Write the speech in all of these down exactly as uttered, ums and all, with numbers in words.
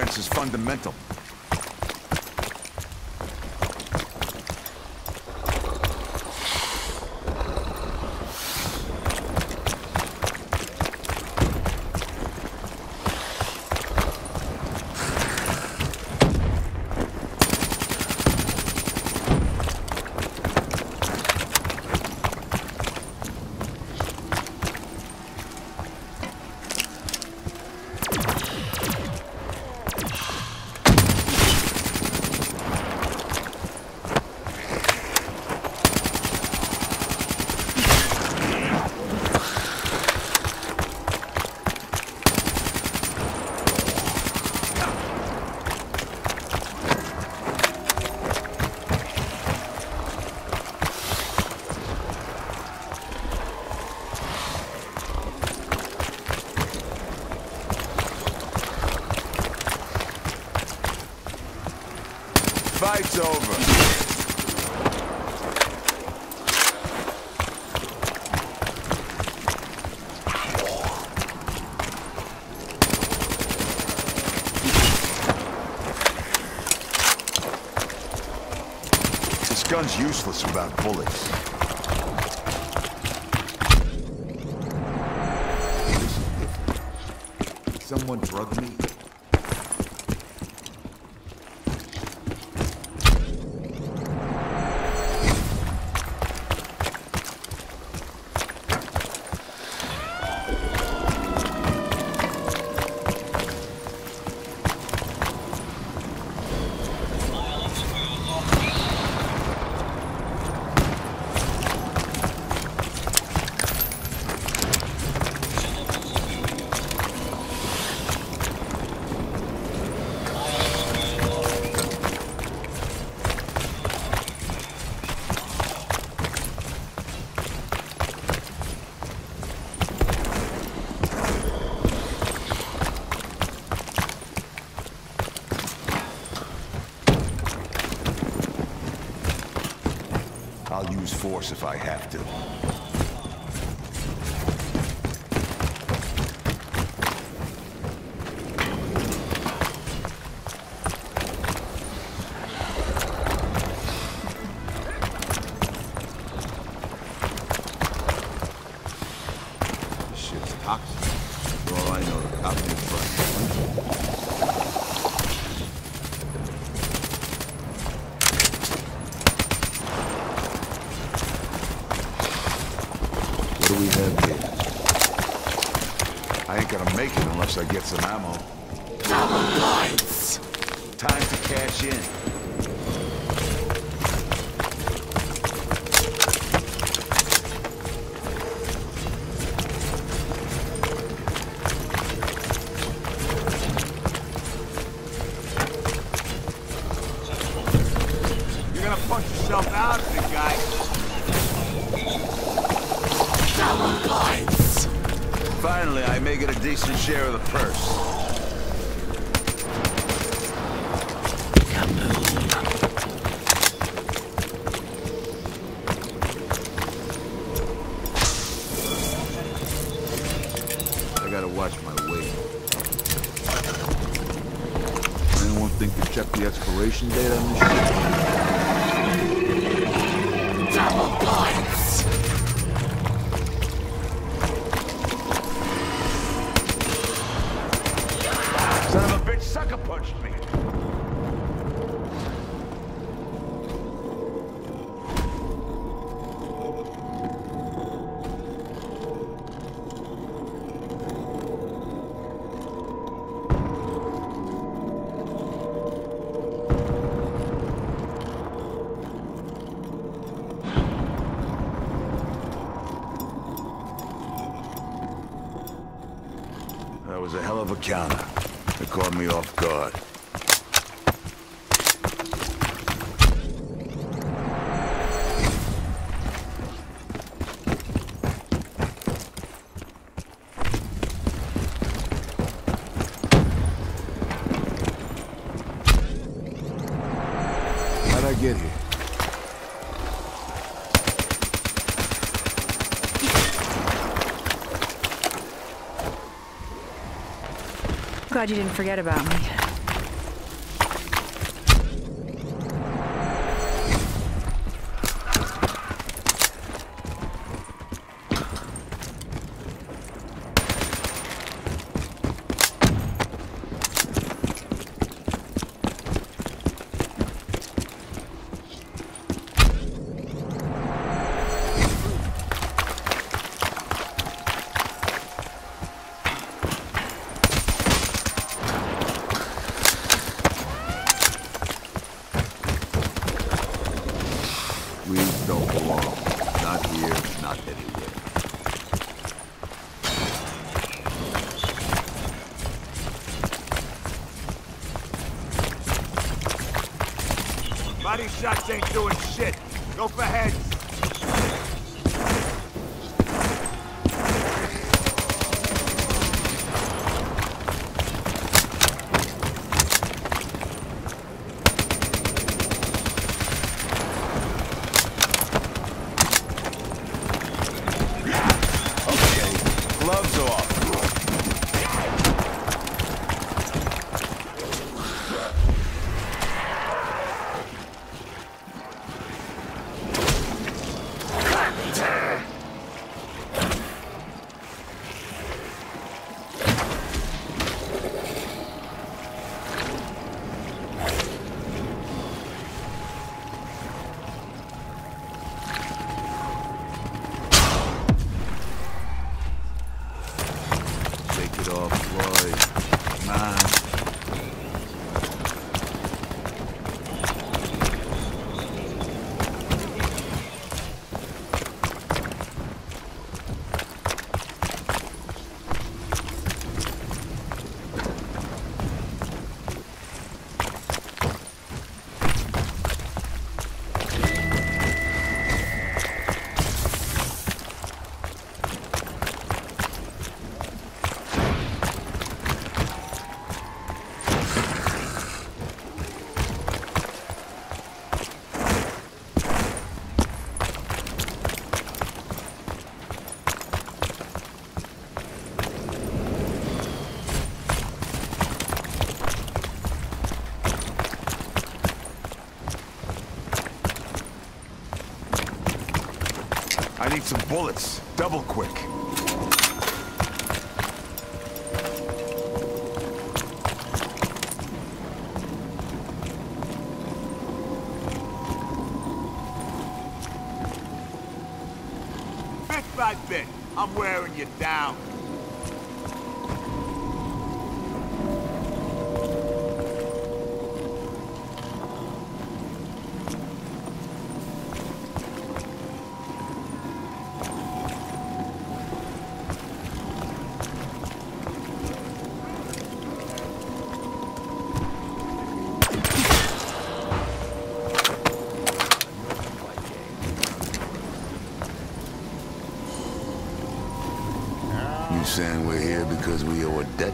defense is fundamental. Fight's over. This gun's useless without bullets. Someone drugged me? I'll use force if I have to. This shit's toxic. For all I know, the cops in front. What do we have here? I ain't gonna make it unless I get some ammo. Double points! Time to cash in. You're gonna punch yourself out, big guy. Double points! Finally, I may get a decent share of the purse. I gotta watch my weight. Anyone think to check the expiration date on this shit? Double points! Son of a bitch sucker punched me. That was a hell of a counter. It caught me off guard. How'd I get here? Glad you didn't forget about me. don't belong. Not here, not anywhere. Body shots ain't doing shit. Go for heads. Okay, gloves off. Take it off, Floyd. Come on. I need some bullets. Double quick. Bit by bit, I'm wearing you down. You saying we're here because we owe a debt?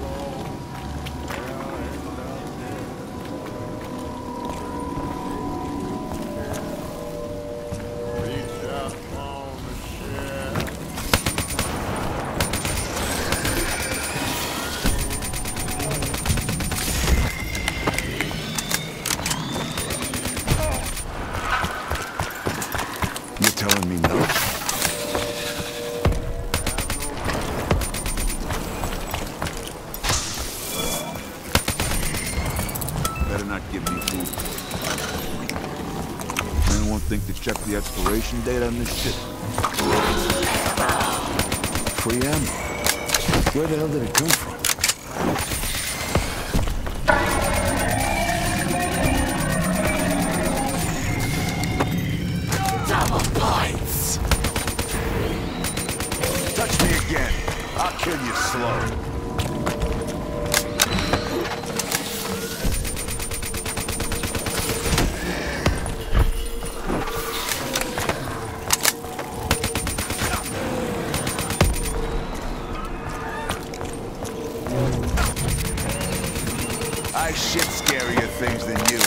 You're telling me no? Better not give me food. Anyone think to check the expiration date on this shit? Free ammo. Where the hell did it come from? Double points. Touch me again. I'll kill you slow. I shit scarier things than you.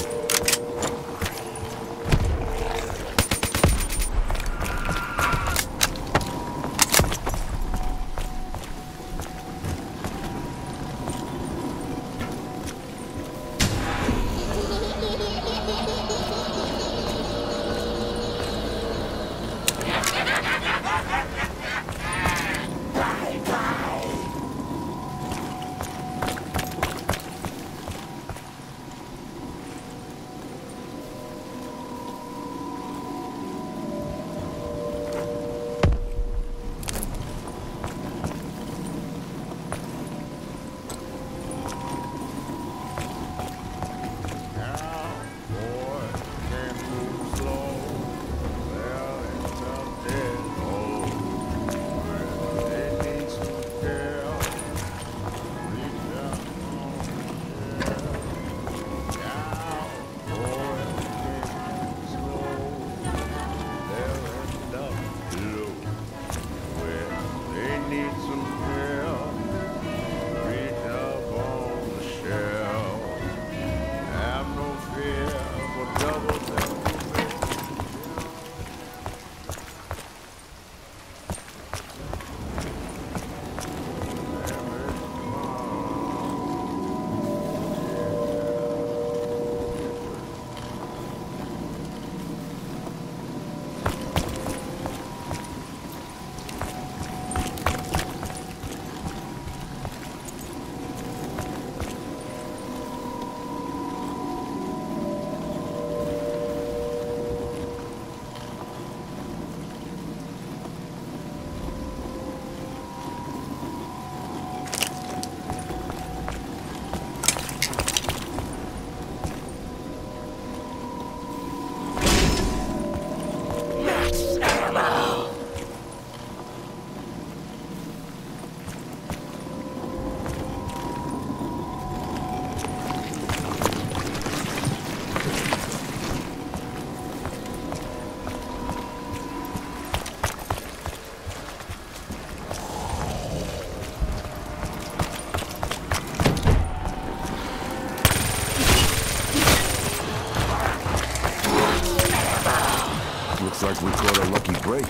Looks like we caught a lucky break.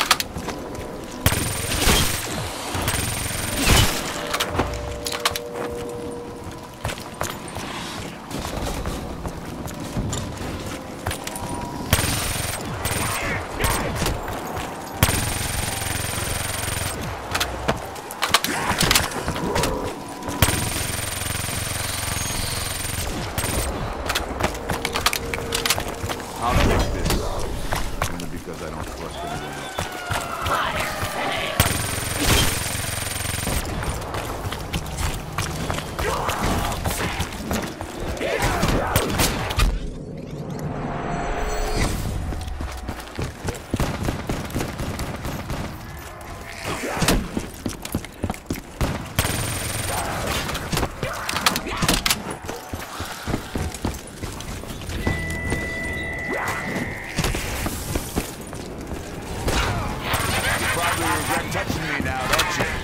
I'll take this. Only because I don't trust anyone else. Probably regret touching me now, don't you?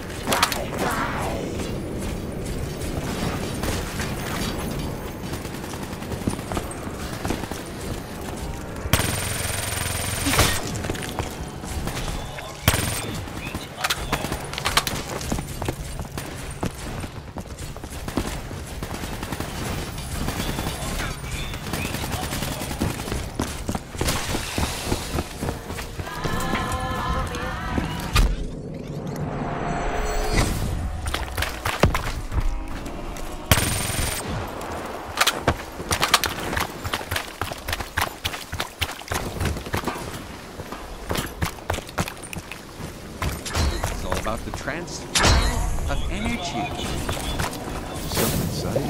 It's all about the transfer of energy. Something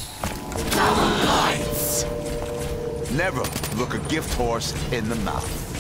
inside here. Never look a gift horse in the mouth.